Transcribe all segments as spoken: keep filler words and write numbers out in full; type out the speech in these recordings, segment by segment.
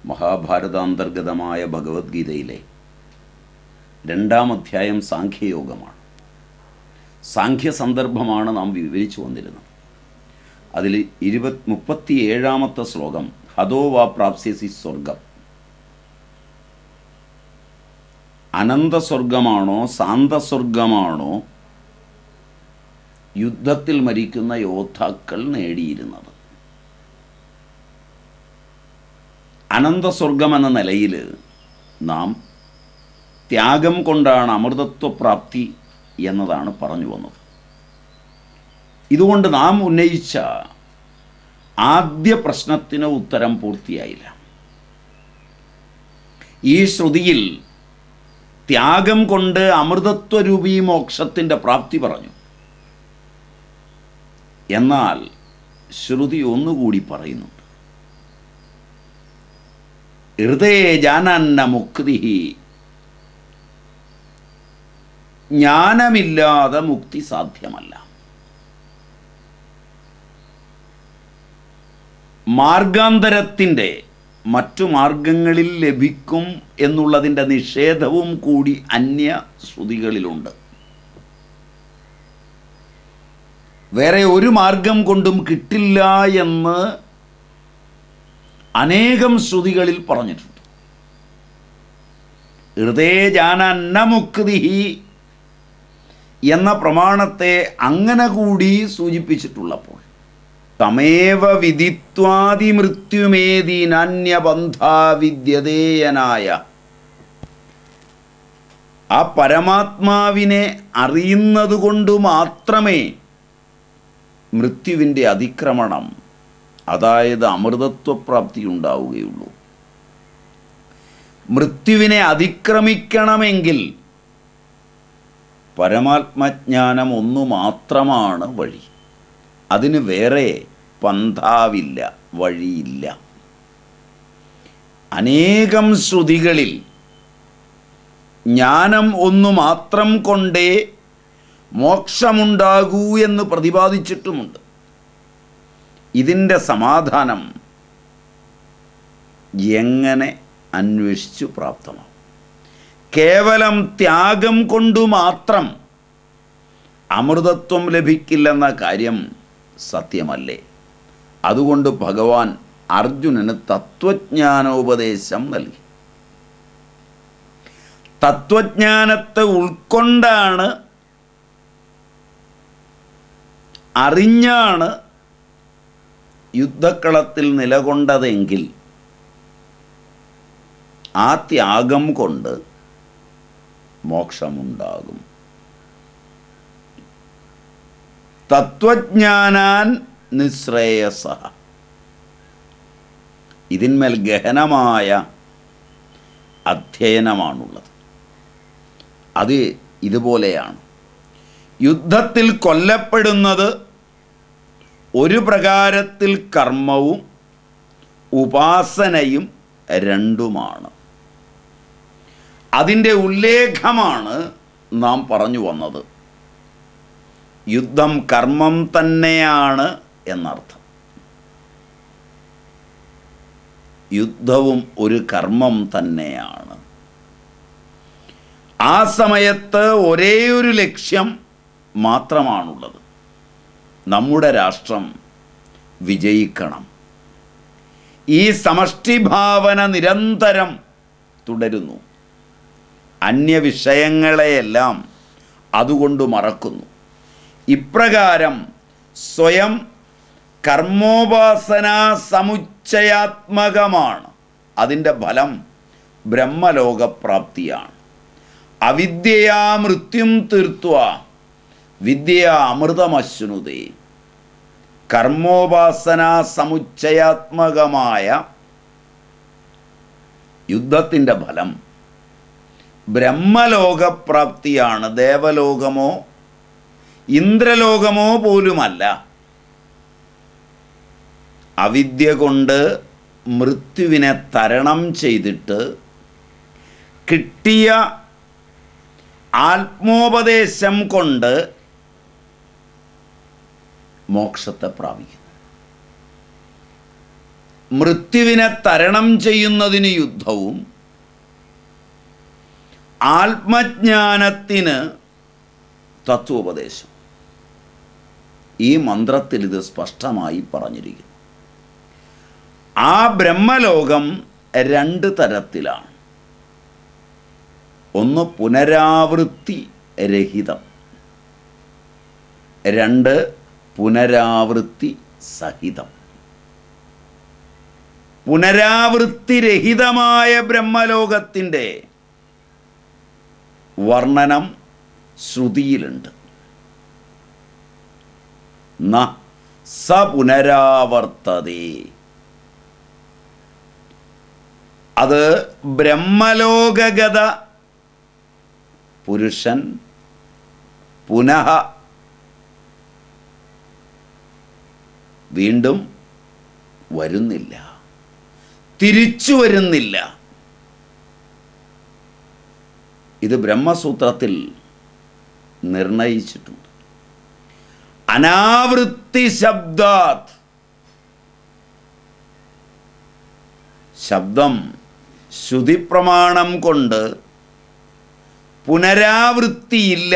മഹാഭാരതാന്തർഗതമായ ഭഗവത്ഗീതയിലെ രണ്ടാം അധ്യായം സാഖ്യയോഗമാണ്. സാഖ്യ സന്ദർഭമാണ് നാം വിവരിച്ചു വന്നിരുന്നത്. അതിൽ ഇരുപത് മുപ്പത്തി ഏഴാമത്തെ ശ്ലോകം ഹതോ വാ പ്രാപ്സ്യസി സ്വർഗം, അനന്തസ്വർഗമാണോ സാന്തസ്വർഗമാണോ യുദ്ധത്തിൽ മരിക്കുന്ന യോദ്ധാക്കൾ നേടിയിരുന്നത്? അനന്തസ്വർഗം എന്ന നിലയിൽ നാം ത്യാഗം കൊണ്ടാണ് അമൃതത്വപ്രാപ്തി എന്നതാണ് പറഞ്ഞു വന്നത്. ഇതുകൊണ്ട് നാം ഉന്നയിച്ച ആദ്യ പ്രശ്നത്തിന് ഉത്തരം പൂർത്തിയായില്ല. ഈ ശ്രുതിയിൽ ത്യാഗം കൊണ്ട് അമൃതത്വരൂപീ മോക്ഷത്തിൻ്റെ പ്രാപ്തി പറഞ്ഞു. എന്നാൽ ശ്രുതി ഒന്നുകൂടി പറയുന്നുണ്ട്, ഹൃദയേ ജാനന്ന മുക്തി, ജ്ഞാനമില്ലാതെ മുക്തി സാധ്യമല്ല. മാർഗാന്തരത്തിൻ്റെ മറ്റു മാർഗങ്ങളിൽ ലഭിക്കും എന്നുള്ളതിൻ്റെ നിഷേധവും കൂടി അന്യ ശ്രുതികളിലുണ്ട്. വേറെ ഒരു മാർഗം കൊണ്ടും കിട്ടില്ല എന്ന് അനേകം ശ്രുതികളിൽ പറഞ്ഞിട്ടുണ്ട്. ഹൃദയ ജാനന്ന മുക്തി എന്ന പ്രമാണത്തെ അങ്ങനെ കൂടി സൂചിപ്പിച്ചിട്ടുള്ളപ്പോൾ തമേവ വിദിത്വാദി മൃത്യുമേതി നാന്യബന്ധാ വിദ്യതേയനായ ആ പരമാത്മാവിനെ അറിയുന്നത് കൊണ്ട് മാത്രമേ മൃത്യുവിൻ്റെ അതിക്രമണം, അതായത് അമൃതത്വപ്രാപ്തി ഉണ്ടാവുകയുള്ളൂ. മൃത്യുവിനെ അതിക്രമിക്കണമെങ്കിൽ പരമാത്മജ്ഞാനം ഒന്നു മാത്രമാണ് വഴി. അതിന് വേറെ പന്ഥാവില്ല, വഴിയില്ല. അനേകം ശ്രുതികളിൽ ജ്ഞാനം ഒന്നു മാത്രം കൊണ്ടേ മോക്ഷമുണ്ടാകൂ എന്ന് പ്രതിപാദിച്ചിട്ടുമുണ്ട്. ഇതിൻ്റെ സമാധാനം എങ്ങനെ അന്വേഷിച്ചു പ്രാപ്തമാവും? കേവലം ത്യാഗം കൊണ്ടു മാത്രം അമൃതത്വം ലഭിക്കില്ലെന്ന കാര്യം സത്യമല്ലേ? അതുകൊണ്ട് ഭഗവാൻ അർജുനന് തത്വജ്ഞാനോപദേശം നൽകി. തത്വജ്ഞാനത്തെ ഉൾക്കൊണ്ടാണ്, അറിഞ്ഞാണ് യുദ്ധക്കളത്തിൽ നിലകൊണ്ടതെങ്കിൽ ആ ത്യാഗം കൊണ്ട് മോക്ഷമുണ്ടാകും. തത്വജ്ഞാനാൻ നിശ്രേയസ. ഇതിന്മേൽ ഗഹനമായ അധ്യയനമാണുള്ളത്. അത് ഇതുപോലെയാണ്. യുദ്ധത്തിൽ കൊല്ലപ്പെടുന്നത് ഒരു പ്രകാരത്തിൽ കർമ്മവും ഉപാസനയും രണ്ടുമാണ്. അതിൻ്റെ ഉല്ലേഖമാണ് നാം പറഞ്ഞു വന്നത്. യുദ്ധം കർമ്മം തന്നെയാണ് എന്നർത്ഥം. യുദ്ധവും ഒരു കർമ്മം തന്നെയാണ്. ആ സമയത്ത് ഒരേ ഒരു ലക്ഷ്യം മാത്രമാണുള്ളത്. നമ്മുടെ രാഷ്ട്രം വിജയിക്കണം. ഈ സമഷ്ടിഭാവന നിരന്തരം തുടരുന്നു. അന്യവിഷയങ്ങളെയെല്ലാം അതുകൊണ്ട് മറക്കുന്നു. ഇപ്രകാരം സ്വയം കർമ്മോപാസനാ സമുച്ചയാത്മകമാണ്. അതിൻ്റെ ഫലം ബ്രഹ്മലോകപ്രാപ്തിയാണ്. അവിദ്യയാ മൃത്യും തീർത്വാ വിദ്യയാ അമൃതമശ്നുതേ. കർമ്മോപാസനാ സമുച്ചയാത്മകമായ യുദ്ധത്തിൻ്റെ ഫലം ബ്രഹ്മലോകപ്രാപ്തിയാണ്. ദേവലോകമോ ഇന്ദ്രലോകമോ പോലുമല്ല. അവിദ്യ കൊണ്ട് മൃത്യുവിനെ തരണം ചെയ്തിട്ട് കിട്ടിയ ആത്മോപദേശം കൊണ്ട് മോക്ഷത്തെ പ്രാപിക്കുന്നു. മൃത്യുവിനെ തരണം ചെയ്യുന്നതിന് യുദ്ധവും ആത്മജ്ഞാനത്തിന് തത്വോപദേശം. ഈ മന്ത്രത്തിൽ ഇത് സ്പഷ്ടമായി പറഞ്ഞിരിക്കുന്നു. ആ ബ്രഹ്മലോകം രണ്ട് തരത്തിലാണ്. ഒന്ന് പുനരാവൃത്തി രഹിതം, രണ്ട് പുനരാവൃത്തി സഹിതം. പുനരാവൃത്തിരഹിതമായ ബ്രഹ്മലോകത്തിൻ്റെ വർണ്ണനം ശ്രുതിയിലുണ്ട്. ന സ പുനരാവർത്തതേ. അത് ബ്രഹ്മലോകഗത പുരുഷൻ പുനഃ വീണ്ടും വരുന്നില്ല, തിരിച്ചു വരുന്നില്ല. ഇത് ബ്രഹ്മസൂത്രത്തിൽ നിർണയിച്ചിട്ടുണ്ട്. അനാവൃത്തി ശബ്ദാത്, ശബ്ദം ശ്രുതിപ്രമാണം കൊണ്ട് പുനരാവൃത്തിയില്ല.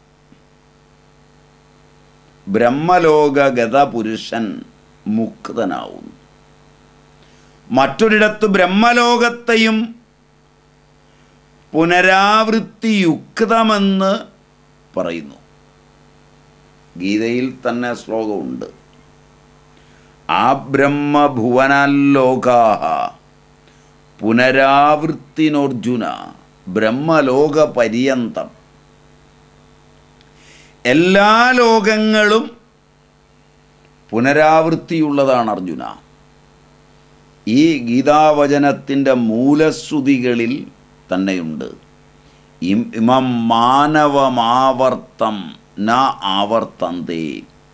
ബ്രഹ്മലോകഗത പുരുഷൻ മുക്തനാവുന്നു. മറ്റൊരിടത്ത് ബ്രഹ്മലോകത്തെയും പുനരാവൃത്തിയുക്തമെന്ന് പറയുന്നു. ഗീതയിൽ തന്നെ ശ്ലോകമുണ്ട്. ആ ബ്രഹ്മഭുവനലോകാഹ പുനരാവൃത്തിനോർജുന ബ്രഹ്മലോക പര്യന്തം. എല്ലാ ലോകങ്ങളും പുനരാവൃത്തിയുള്ളതാണ് അർജുന. ഈ ഗീതാവചനത്തിൻ്റെ മൂലശ്രുതികളിൽ തന്നെയുണ്ട്. ഇമം മാനവമാവർത്തം ന ആവർത്തന്തേ.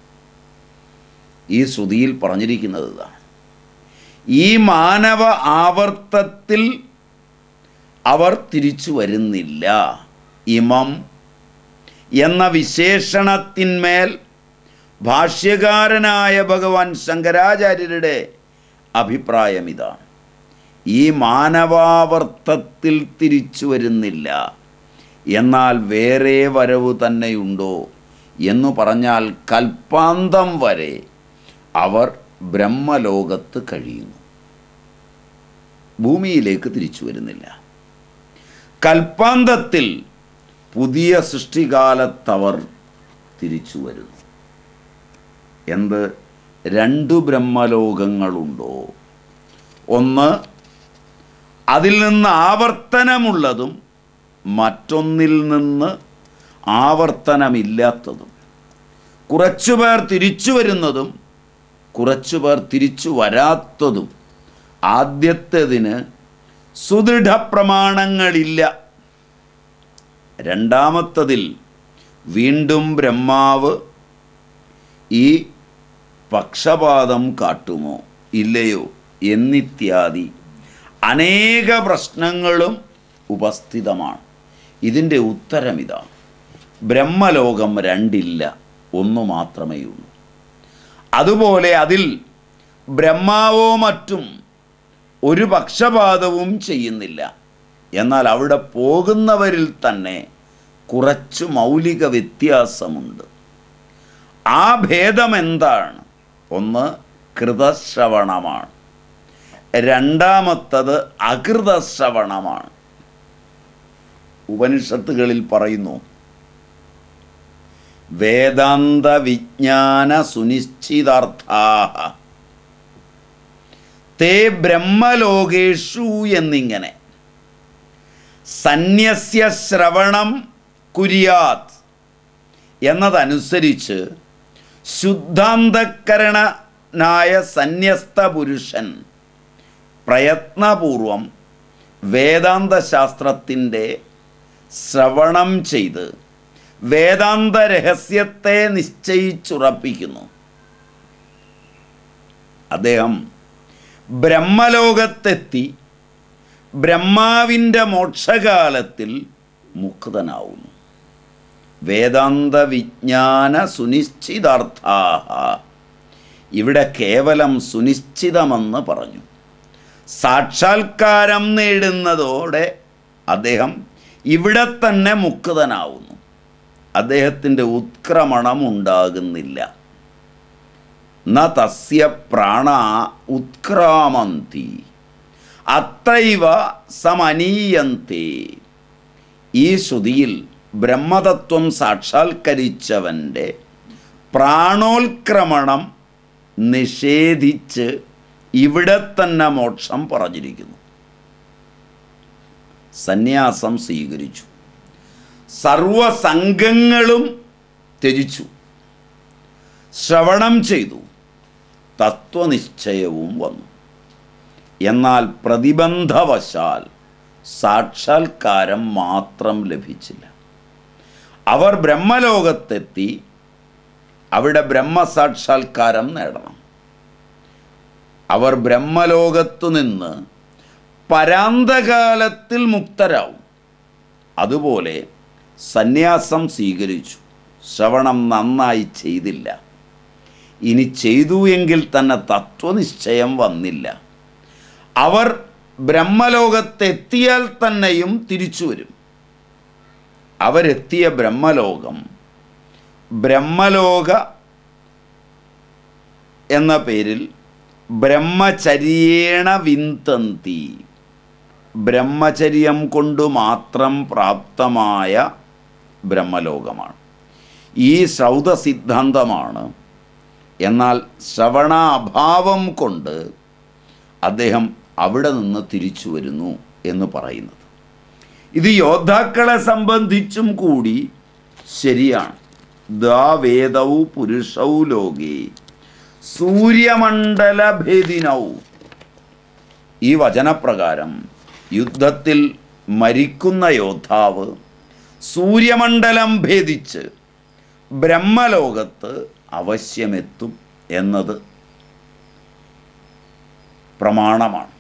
ഈ ശ്രുതിയിൽ പറഞ്ഞിരിക്കുന്നത് ഇതാണ്. ഈ മാനവ ആവർത്തത്തിൽ അവർ തിരിച്ചു വരുന്നില്ല. ഇമം എന്ന വിശേഷണത്തിന്മേൽ ഭാഷ്യകാരനായ ഭഗവാൻ ശങ്കരാചാര്യരുടെ അഭിപ്രായം ഇതാണ്. ഈ മാനവാവർത്തത്തിൽ തിരിച്ചു വരുന്നില്ല, എന്നാൽ വേറെ വരവ് തന്നെയുണ്ടോ എന്നു പറഞ്ഞാൽ കൽപ്പാന്തം വരെ അവർ ബ്രഹ്മലോകത്ത് കഴിയുന്നു, ഭൂമിയിലേക്ക് തിരിച്ചു വരുന്നില്ല. കൽപ്പാന്തത്തിൽ പുതിയ സൃഷ്ടികാലത്തവർ തിരിച്ചു വരുന്നു. എന്ത് രണ്ടു ബ്രഹ്മലോകങ്ങളുണ്ടോ? ഒന്ന് അതിൽ നിന്ന് ആവർത്തനമുള്ളതും മറ്റൊന്നിൽ നിന്ന് ആവർത്തനമില്ലാത്തതും. കുറച്ചുപേർ തിരിച്ചു വരുന്നതും കുറച്ചുപേർ തിരിച്ചു വരാത്തതും. ആദ്യത്തേതിന് സുദൃഢപ്രമാണങ്ങളില്ല. രണ്ടാമത്തതിൽ വീണ്ടും ബ്രഹ്മാവ് ഈ പക്ഷപാതം കാട്ടുമോ ഇല്ലയോ എന്നിത്യാദി അനേക പ്രശ്നങ്ങളും ഉപസ്ഥിതമാണ്. ഇതിൻ്റെ ഉത്തരമിതാണ്. ബ്രഹ്മലോകം രണ്ടില്ല, ഒന്നു മാത്രമേ ഉള്ളൂ. അതുപോലെ അതിൽ ബ്രഹ്മാവോ മറ്റും ഒരു പക്ഷപാതവും ചെയ്യുന്നില്ല. എന്നാൽ അവിടെ പോകുന്നവരിൽ തന്നെ കുറച്ച് മൗലിക വ്യത്യാസമുണ്ട്. ആ ഭേദം എന്താണ്? ഒന്ന് കൃതശ്രവണമാണ്, രണ്ടാമത്തത് അകൃതശ്രവണമാണ്. ഉപനിഷത്തുകളിൽ പറയുന്നു, വേദാന്ത വിജ്ഞാന സുനിശ്ചിതാർത്ഥാഃ തേ ബ്രഹ്മലോകേഷു എന്നിങ്ങനെ. സന്യസ്യ ശ്രവണം കുര്യാത് എന്നതനുസരിച്ച് ശുദ്ധാന്തകരണനായ സന്യസ്ത പുരുഷൻ പ്രയത്നപൂർവം വേദാന്തശാസ്ത്രത്തിൻ്റെ ശ്രവണം ചെയ്ത് വേദാന്ത രഹസ്യത്തെ നിശ്ചയിച്ചുറപ്പിക്കുന്നു. അദ്ദേഹം ബ്രഹ്മലോകത്തെത്തി ബ്രഹ്മാവിൻ്റെ മോക്ഷകാലത്തിൽ മുക്തനാവുന്നു. വേദാന്ത വിജ്ഞാന സുനിശ്ചിതാർത്ഥാഃ. ഇവിടെ കേവലം സുനിശ്ചിതമെന്ന് പറഞ്ഞു. സാക്ഷാത്കാരം നേടുന്നതോടെ അദ്ദേഹം ഇവിടെ തന്നെ മുക്തനാവുന്നു. അദ്ദേഹത്തിൻ്റെ ഉത്ക്രമണം ഉണ്ടാകുന്നില്ല. ന തസ്യ പ്രാണ ഉത്ക്രാമന്തി അത്രൈവ സമനീയന്തേ. ഈ ശ്രുതിയിൽ ബ്രഹ്മതത്വം സാക്ഷാത്കരിച്ചവൻ്റെ പ്രാണോത്ക്രമണം നിഷേധിച്ച് ഇവിടെ തന്നെ മോക്ഷം പറഞ്ഞിരിക്കുന്നു. സന്യാസം സ്വീകരിച്ചു, സർവസംഘങ്ങളും ത്യജിച്ചു, ശ്രവണം ചെയ്തു, തത്വനിശ്ചയവും വന്നു. എന്നാൽ പ്രതിബന്ധവശാൽ സാക്ഷാത്കാരം മാത്രം ലഭിച്ചില്ല. അവർ ബ്രഹ്മലോകത്തെത്തി അവിടെ ബ്രഹ്മസാക്ഷാത്കാരം നേടണം. അവർ ബ്രഹ്മലോകത്തു നിന്ന് പരാന്തകാലത്തിൽ മുക്തരാവും. അതുപോലെ സന്യാസം സ്വീകരിച്ചു, ശ്രവണം നന്നായി ചെയ്തില്ല, ഇനി ചെയ്തു എങ്കിൽ തന്നെ തത്വനിശ്ചയം വന്നില്ല. അവർ ബ്രഹ്മലോകത്തെത്തിയാൽ തന്നെയും തിരിച്ചു വരും. അവരെത്തിയ ബ്രഹ്മലോകം ബ്രഹ്മലോക എന്ന പേരിൽ ബ്രഹ്മചര്യേണ വിന്തന്തി, ബ്രഹ്മചര്യം കൊണ്ട് മാത്രം പ്രാപ്തമായ ബ്രഹ്മലോകമാണ്. ഈ ശ്രൗത സിദ്ധാന്തമാണ്. എന്നാൽ ശ്രവണാഭാവം കൊണ്ട് അദ്ദേഹം അവിടെ നിന്ന് തിരിച്ചു വരുന്നു എന്ന് പറയുന്നത്. ഇത് യോദ്ധാക്കളെ സംബന്ധിച്ചും കൂടി ശരിയാണ്. ദാ വേദൗ പുരുഷൗ ലോകേ സൂര്യമണ്ഡലഭേദിനൗ. ഈ വചനപ്രകാരം യുദ്ധത്തിൽ മരിക്കുന്ന യോദ്ധാവ് സൂര്യമണ്ഡലം ഭേദിച്ച് ബ്രഹ്മലോകത്ത് അവശ്യമെത്തും എന്നത് പ്രമാണമാണ്.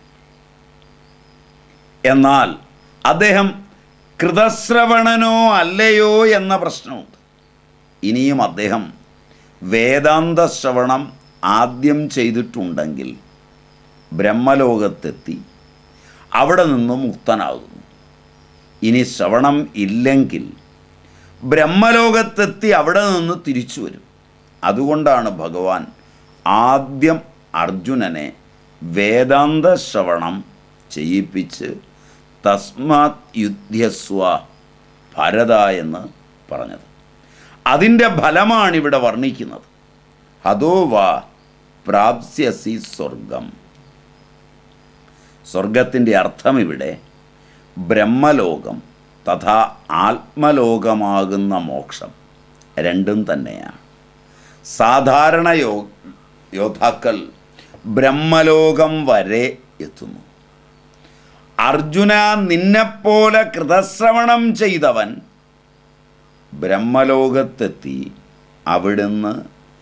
എന്നാൽ അദ്ദേഹം കൃതശ്രവണനോ അല്ലയോ എന്ന പ്രശ്നമുണ്ട്. ഇനിയും അദ്ദേഹം വേദാന്ത ശ്രവണം ആദ്യം ചെയ്തിട്ടുണ്ടെങ്കിൽ ബ്രഹ്മലോകത്തെത്തി അവിടെ നിന്ന് മുക്തനാകുന്നു. ഇനി ശ്രവണം ഇല്ലെങ്കിൽ ബ്രഹ്മലോകത്തെത്തി അവിടെ നിന്ന് തിരിച്ചു വരും. അതുകൊണ്ടാണ് ഭഗവാൻ ആദ്യം അർജുനനെ വേദാന്ത ശ്രവണം ചെയ്യിപ്പിച്ച് തസ്മാത് യുദ്ധ്യസ്വ ഭരത എന്ന് പറഞ്ഞത്. അതിൻ്റെ ഫലമാണിവിടെ വർണ്ണിക്കുന്നത്. ഹതോ വാ പ്രാപ്സ്യസി സ്വർഗം. സ്വർഗത്തിൻ്റെ അർത്ഥം ഇവിടെ ബ്രഹ്മലോകം തഥാ ആത്മലോകമാകുന്ന മോക്ഷം രണ്ടും തന്നെയാണ്. സാധാരണ യോ യോദ്ധാക്കൾ ബ്രഹ്മലോകം വരെ എത്തുന്നു. അർജുന, നിന്നെപ്പോലെ കൃതശ്രവണം ചെയ്തവൻ ബ്രഹ്മലോകത്തെത്തി അവിടുന്ന്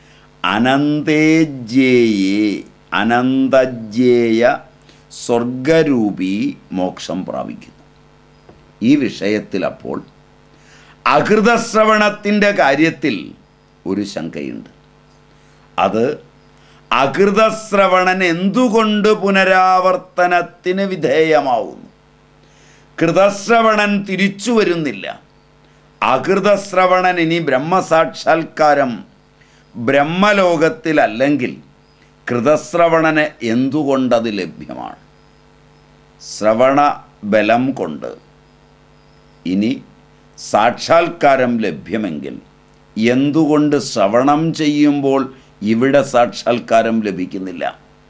അനന്തേജ്യേയെ അനന്തജ്യേയ സ്വർഗരൂപി മോക്ഷം പ്രാപിക്കുന്നു. ഈ വിഷയത്തിൽ അപ്പോൾ അകൃതശ്രവണത്തിൻ്റെ കാര്യത്തിൽ ഒരു ശങ്കയുണ്ട്. അത് അകൃതശ്രവണൻ എന്തുകൊണ്ട് പുനരാവർത്തനത്തിന് വിധേയമാവുന്നു? കൃതശ്രവണൻ തിരിച്ചു വരുന്നില്ല. അകൃതശ്രവണൻ ഇനി ബ്രഹ്മസാക്ഷാത്കാരം ബ്രഹ്മലോകത്തിലല്ലെങ്കിൽ കൃതശ്രവണന് എന്തുകൊണ്ടത് ലഭ്യമാണ്? ശ്രവണ ബലം കൊണ്ട് ഇനി സാക്ഷാത്കാരം ലഭ്യമെങ്കിൽ എന്തുകൊണ്ട് ശ്രവണം ചെയ്യുമ്പോൾ ഇവിടെ സാക്ഷാത്കാരം ലഭിക്കുന്നില്ല?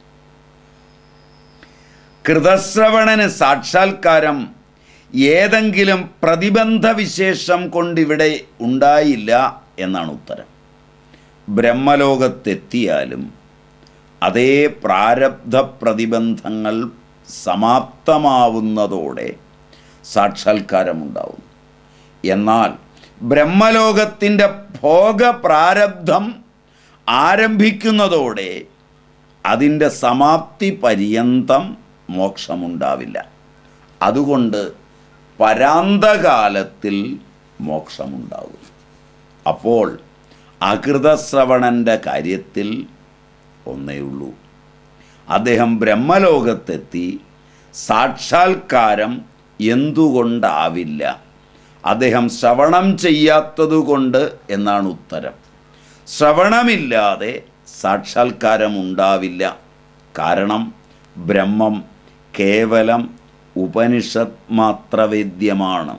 കൃതശ്രവണന് സാക്ഷാത്കാരം ഏതെങ്കിലും പ്രതിബന്ധ വിശേഷം കൊണ്ടിവിടെ ഉണ്ടായില്ല എന്നാണ് ഉത്തരം. ബ്രഹ്മലോകത്തെത്തിയാലും അതേ പ്രാരബ്ധ പ്രതിബന്ധങ്ങൾ സമാപ്തമാവുന്നതോടെ സാക്ഷാത്കാരമുണ്ടാവും. എന്നാൽ ബ്രഹ്മലോകത്തിൻ്റെ ഭോഗപ്രാരബ്ധം ആരംഭിക്കുന്നതോടെ അതിൻ്റെ സമാപ്തി പര്യന്തം മോക്ഷമുണ്ടാവില്ല. അതുകൊണ്ട് പരാന്തകാലത്തിൽ മോക്ഷമുണ്ടാകും. അപ്പോൾ അകൃതശ്രവണൻ്റെ കാര്യത്തിൽ ഒന്നേ ഉള്ളൂ. അദ്ദേഹം ബ്രഹ്മലോകത്തെത്തി സാക്ഷാത്കാരം എന്തുകൊണ്ടാവില്ല? അദ്ദേഹം ശ്രവണം ചെയ്യാത്തതുകൊണ്ട് എന്നാണ് ഉത്തരം. ശ്രവണമില്ലാതെ സാക്ഷാത്കാരം ഉണ്ടാവില്ല. കാരണം ബ്രഹ്മം കേവലം ഉപനിഷത് മാത്രവേദ്യമാണ്,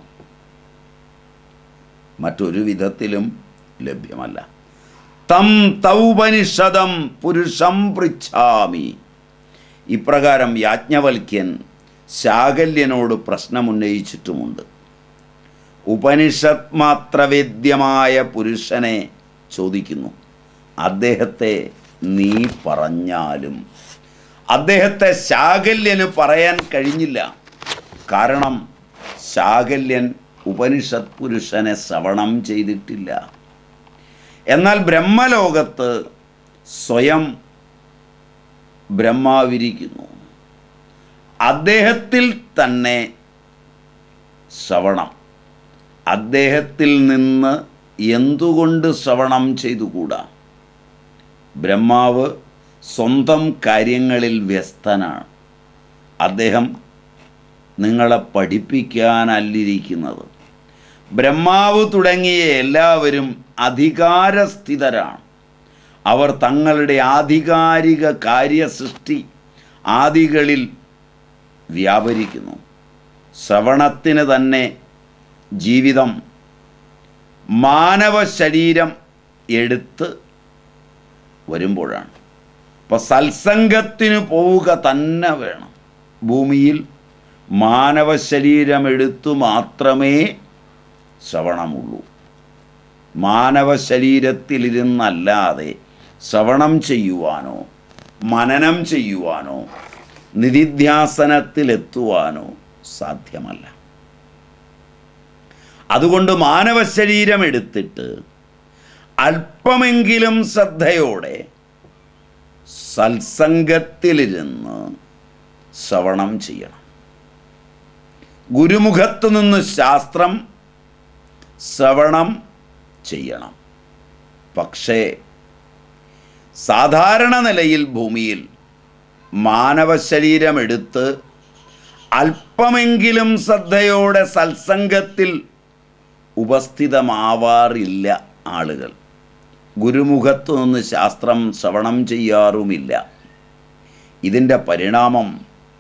മറ്റൊരു വിധത്തിലും ലഭ്യമല്ല. തം തൗപനിഷദം പുരുഷം പൃച്ഛാമി. ഇപ്രകാരം യാജ്ഞവൽക്യൻ ശാകല്യനോട് പ്രശ്നമുന്നയിച്ചിട്ടുമുണ്ട്. ഉപനിഷത് മാത്രവേദ്യമായ പുരുഷനെ ചോദിക്കുന്നു. അദ്ദേഹത്തെ നീ പറഞ്ഞാലും അദ്ദേഹത്തെ ശാകല്യന് പറയാൻ കഴിഞ്ഞില്ല. കാരണം ശാകല്യൻ ഉപനിഷത് പുരുഷനെ ശ്രവണം ചെയ്തിട്ടില്ല. എന്നാൽ ബ്രഹ്മലോകത്ത് സ്വയം ബ്രഹ്മാവിരിക്കുന്നു. അദ്ദേഹത്തിൽ തന്നെ ശ്രവണം. അദ്ദേഹത്തിൽ നിന്ന് എന്തുകൊണ്ട് ശ്രവണം ചെയ്തുകൂടാ? ബ്രഹ്മാവ് സ്വന്തം കാര്യങ്ങളിൽ വ്യസ്തനാണ്. അദ്ദേഹം നിങ്ങളെ പഠിപ്പിക്കാനല്ലിരിക്കുന്നത്. ബ്രഹ്മാവ് തുടങ്ങിയ എല്ലാവരും അധികാരസ്ഥിതരാണ്. അവർ തങ്ങളുടെ ആധികാരിക കാര്യസൃഷ്ടി ആദികളിൽ വ്യാപരിക്കുന്നു. ശ്രവണത്തിന് തന്നെ ജീവിതം മാനവ ശരീരം എടുത്ത് വരുമ്പോഴാണ്. അപ്പോൾ സത്സംഗത്തിന് പോവുക തന്നെ വേണം. ഭൂമിയിൽ മാനവ ശരീരം എടുത്തു മാത്രമേ ശ്രവണമുള്ളൂ. മാനവ ശരീരത്തിലിരുന്നല്ലാതെ ശ്രവണം ചെയ്യുവാനോ മനനം ചെയ്യുവാനോ നിധിധ്യാസനത്തിലെത്തുവാനോ സാധ്യമല്ല. അതുകൊണ്ട് മാനവ ശരീരം എടുത്തിട്ട് അല്പമെങ്കിലും ശ്രദ്ധയോടെ സത്സംഗത്തിലിരുന്ന് ശ്രവണം ചെയ്യണം. ഗുരുമുഖത്തു നിന്ന് ശാസ്ത്രം ശ്രവണം ചെയ്യണം. പക്ഷേ സാധാരണ നിലയിൽ ഭൂമിയിൽ മാനവ ശരീരമെടുത്ത് അല്പമെങ്കിലും ശ്രദ്ധയോടെ സത്സംഗത്തിൽ ഉപസ്ഥിതമാവാറില്ല ആളുകൾ. ഗുരുമുഖത്തു നിന്ന് ശാസ്ത്രം ശ്രവണം ചെയ്യാറുമില്ല. ഇതിൻ്റെ പരിണാമം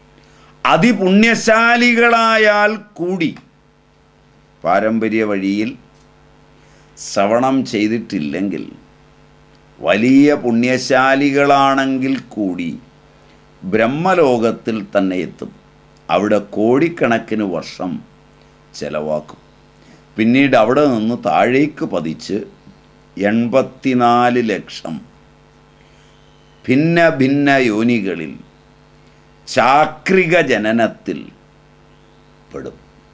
അതിപുണ്യശാലികളായാൽ കൂടി പാരമ്പര്യ വഴിയിൽ ശ്രവണം ചെയ്തിട്ടില്ലെങ്കിൽ, വലിയ പുണ്യശാലികളാണെങ്കിൽ കൂടി ബ്രഹ്മലോകത്തിൽ തന്നെ എത്തും. അവിടെ കോടിക്കണക്കിന് വർഷം ചെലവാക്കും. പിന്നീട് അവിടെ നിന്ന് താഴേക്ക് പതിച്ച് എൺപത്തിനാല് ലക്ഷം ഭിന്ന ഭിന്ന യോനികളിൽ ചാക്രിക ജനനത്തിൽ പെടും.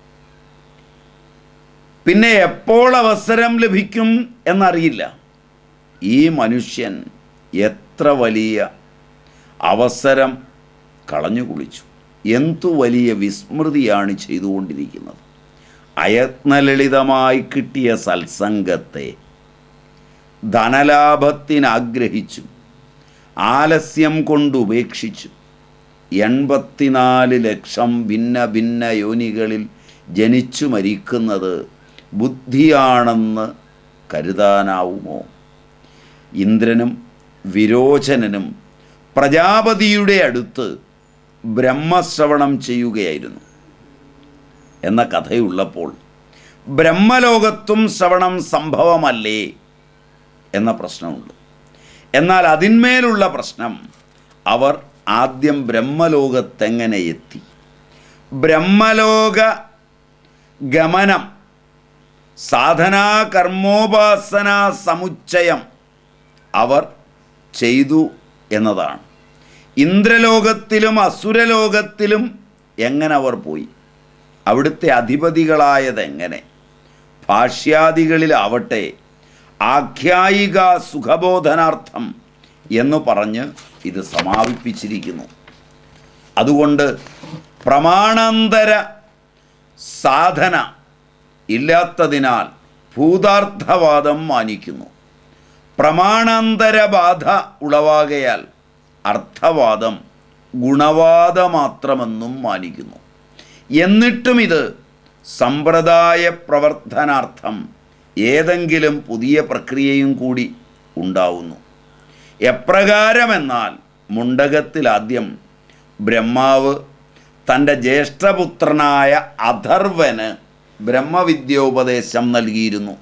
പിന്നെ എപ്പോൾ അവസരം ലഭിക്കും എന്നറിയില്ല. ഈ മനുഷ്യൻ എത്ര വലിയ അവസരം കളഞ്ഞു കുളിച്ചു, എന്തു വലിയ വിസ്മൃതിയാണ് ചെയ്തുകൊണ്ടിരിക്കുന്നത്. അയത്നലളിതമായി കിട്ടിയ സത്സംഗത്തെ ധനലാഭത്തിനാഗ്രഹിച്ചു ആലസ്യം കൊണ്ട് ഉപേക്ഷിച്ചു എൺപത്തിനാല് ലക്ഷം ഭിന്ന ഭിന്ന യോനികളിൽ ജനിച്ചു മരിക്കുന്നത് ബുദ്ധിയാണെന്ന് കരുതാനാവുമോ? ഇന്ദ്രനും വിരോചനനും പ്രജാപതിയുടെ അടുത്ത് ബ്രഹ്മശ്രവണം ചെയ്യുകയായിരുന്നു എന്ന കഥയുള്ളപ്പോൾ ബ്രഹ്മലോകത്തും ശ്രവണം സംഭവമല്ലേ എന്ന പ്രശ്നമുണ്ട്. എന്നാൽ അതിന്മേലുള്ള പ്രശ്നം, അവർ ആദ്യം ബ്രഹ്മലോകത്തെങ്ങനെ എത്തി? ബ്രഹ്മലോക ഗമനം സാധനാ കർമ്മോപാസനാ സമുച്ചയം അവർ ചെയ്തു എന്നതാണ്. ഇന്ദ്രലോകത്തിലും അസുരലോകത്തിലും എങ്ങനെ അവർ പോയി? അവിടുത്തെ അധിപതികളായതെങ്ങനെ? ഭാഷ്യാദികളിലാവട്ടെ ആഖ്യായിക സുഖബോധനാർത്ഥം എന്ന് പറഞ്ഞ് ഇത് സമാപിപ്പിച്ചിരിക്കുന്നു. അതുകൊണ്ട് പ്രമാണാന്തര സാധന ഇല്ലാത്തതിനാൽ ഭൂതാർത്ഥവാദം മാനിക്കുന്നു. പ്രമാണാന്തര ബാധ ഉളവാകയാൽ അർത്ഥവാദം ഗുണവാദമാത്രമെന്നും മാനിക്കുന്നു. എന്നിട്ടും ഇത് സമ്പ്രദായ പ്രവർത്തനാർത്ഥം ഏതെങ്കിലും പുതിയ പ്രക്രിയയും കൂടി ഉണ്ടാവുന്നു. എപ്രകാരമെന്നാൽ മുണ്ടകത്തിൽ ആദ്യം ബ്രഹ്മാവ് തൻ്റെ ജ്യേഷ്ഠപുത്രനായ അഥർവന് ബ്രഹ്മവിദ്യോപദേശം നൽകിയിരുന്നു.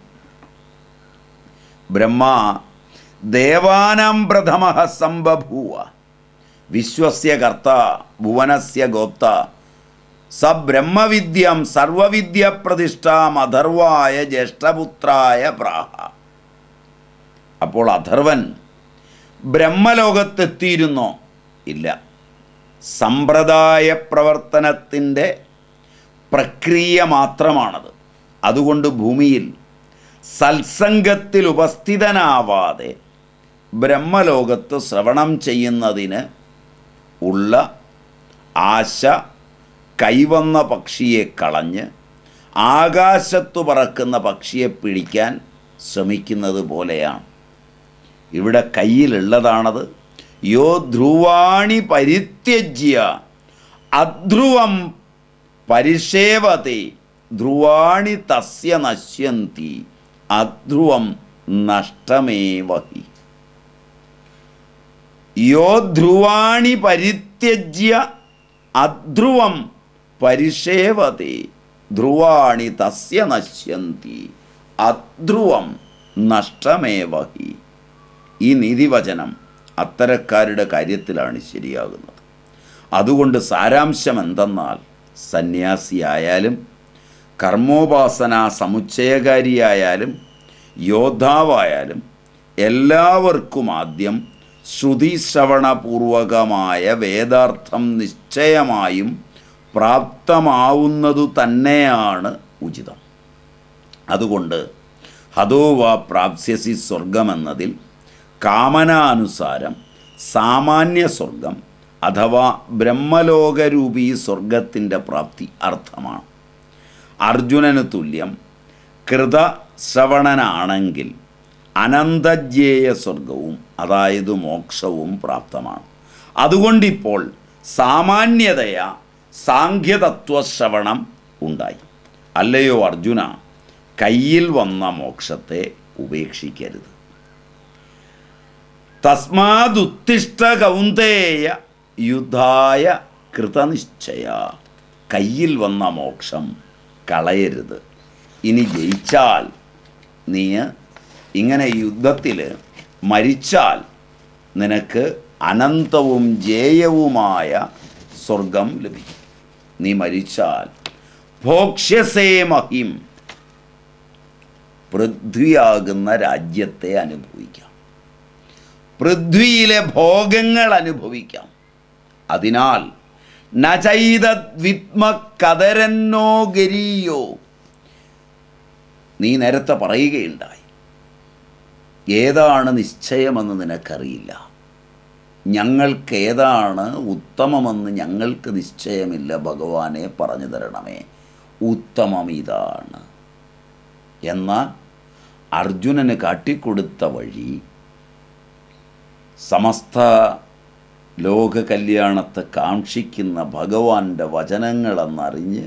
ബ്രഹ്മ ദേവാനാം പ്രഥമഃ സംബഭൂവ വിശ്വസ്യ കർത്ത ഭുവനസ്യ ഗോപ്ത സ ബ്രഹ്മവിദ്യം സർവവിദ്യ പ്രതിഷ്ഠാം അഥർവായ ജ്യേഷ്ഠപുത്രായ പ്രാഹ. അപ്പോൾ അഥർവൻ ബ്രഹ്മലോകത്തെത്തിയിരുന്നോ? ഇല്ല. സമ്പ്രദായ പ്രവർത്തനത്തിൻ്റെ പ്രക്രിയ മാത്രമാണത്. അതുകൊണ്ട് ഭൂമിയിൽ സത്സംഗത്തിൽ ഉപസ്ഥിതനാവാതെ ബ്രഹ്മലോകത്ത് ശ്രവണം ചെയ്യുന്നതിന് ഉള്ള ആശ കൈവന്ന പക്ഷിയെ കളഞ്ഞ് ആകാശത്തു പറക്കുന്ന പക്ഷിയെ പിടിക്കാൻ ശ്രമിക്കുന്നത് പോലെയാണ്. ഇവിടെ കയ്യിലുള്ളതാണത്. യോ ധ്രുവാണി പരിത്യജ്യ അധ്രുവം പരിഷേവത്തെ ധ്രുവാണി തസ്യ നശ്യന്തി അധ്രുവം നഷ്ടമേവഹി. യോ ധ്രുവാണി പരിത്യജ്യ അധ്രുവം പരിഷേവത്തെ ധ്രുവാണി തസ്യ നശ്യന്തി അധ്രുവം നഷ്ടമേവഹി. ഈ നീതിവചനം അത്തരക്കാരുടെ കാര്യത്തിലാണ് ശരിയാകുന്നത്. അതുകൊണ്ട് സാരാംശം എന്തെന്നാൽ സന്യാസിയായാലും കർമ്മോപാസന സമുച്ചയകാരിയായാലും യോദ്ധാവായാലും എല്ലാവർക്കും ആദ്യം ശ്രുതിശ്രവണപൂർവകമായ വേദാർത്ഥം നിശ്ചയമായും പ്രാപ്തമാവുന്നതു തന്നെയാണ് ഉചിതം. അതുകൊണ്ട് ഹതോ വാ പ്രാപ്സ്യസി സ്വർഗമെന്നതിൽ കാമനാനുസാരം സാമാന്യ സ്വർഗം അഥവാ ബ്രഹ്മലോകരൂപീ സ്വർഗത്തിൻ്റെ പ്രാപ്തി അർത്ഥമാണ്. അർജുനന് തുല്യം കൃതശ്രവണനാണെങ്കിൽ അനന്തജ്ഞേയ സ്വർഗവും അതായത് മോക്ഷവും പ്രാപ്തമാണ്. അതുകൊണ്ടിപ്പോൾ സാമാന്യതയാ സാഖ്യതത്വശ്രവണം ഉണ്ടായി. അല്ലയോ അർജുന, കയ്യിൽ വന്ന മോക്ഷത്തെ ഉപേക്ഷിക്കരുത്. തസ്മാദുത്തിഷ്ഠ കൗന്ദേയ യുദ്ധായ കൃതനിശ്ചയ. കയ്യിൽ വന്ന മോക്ഷം കളയരുത്. ഇനി ജയിച്ചാൽ നീ ഇങ്ങനെ യുദ്ധത്തിൽ മരിച്ചാൽ നിനക്ക് അനന്തവും ജേയവുമായ സ്വർഗം ലഭിക്കും. നീ മരിച്ചാൽ ഭോക്ഷ്യസേ മഹിം, പൃഥ്വിയാകുന്ന രാജ്യത്തെ അനുഭവിക്കാം, പൃഥ്വിയിലെ ഭോഗങ്ങൾ അനുഭവിക്കാം. അതിനാൽ നചൈതദ്വിത്മ കതരന്നോ ഗരീയോ, നീ നേരത്തെ പറയുകയുണ്ടായി ഏതാണ് നിശ്ചയമെന്ന് നിനക്കറിയില്ല. ഞങ്ങൾക്കേതാണ് ഉത്തമമെന്ന് ഞങ്ങൾക്ക് നിശ്ചയമില്ല. ഭഗവാനെ പറഞ്ഞു തരണമേ, ഉത്തമം ഇതാണ്. എന്നാൽ അർജുനന് കാട്ടിക്കൊടുത്ത വഴി സമസ്ത ലോക കല്യാണത്തെ കാക്ഷിക്കുന്ന ഭഗവാന്റെ വചനങ്ങളെന്നറിഞ്ഞ്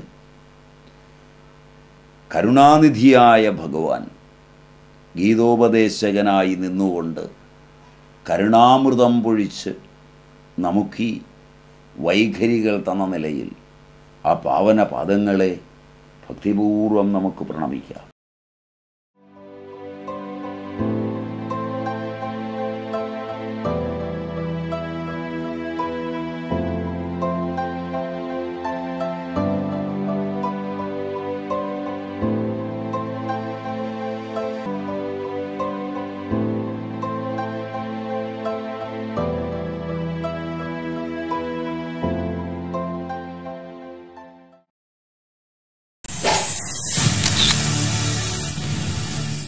കരുണാനിധിയായ ഭഗവാൻ ഗീതോപദേശകനായി നിന്നുകൊണ്ട് കരുണാമൃതം പൊഴിച്ച് നമുക്കീ വൈഖരികൾ തന്ന നിലയിൽ ആ പാവന പാദങ്ങളെ ഭക്തിപൂർവം നമുക്ക് പ്രണമിക്കാം.